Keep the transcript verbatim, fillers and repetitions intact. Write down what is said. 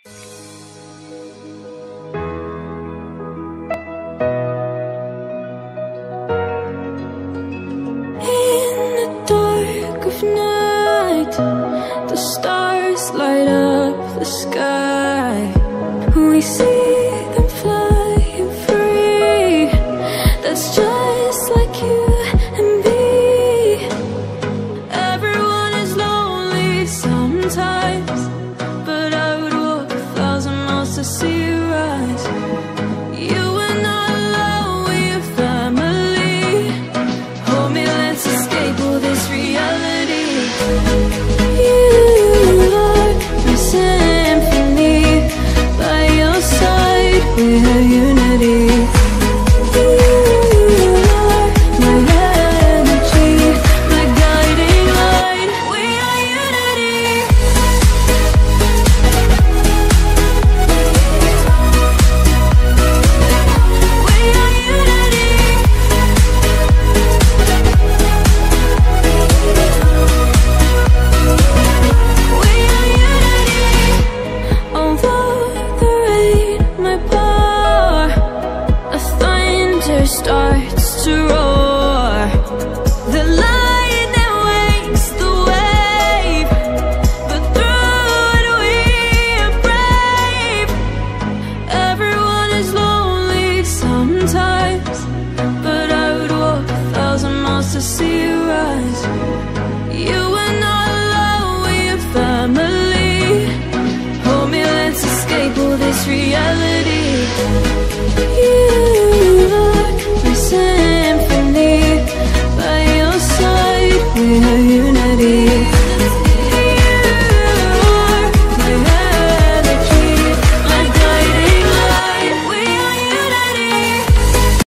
The stars light up the sky. We see them flying free. That's just like you and me. Everyone is lonely sometimes, but I would walk a thousand miles to see you rise. You are not alone, we're family. Hold me, let's escape all this reality. We have unity. You are my energy, my guiding light. We are unity. We are unity. We are unity. Although the rain might starts to roar, the light that wakes the wave, but through it we are brave. Everyone is lonely sometimes, but I would walk a thousand miles to see you rise. You are not alone, we are family. Hold me, let's escape all this reality. You symphony, by your side, we have unity.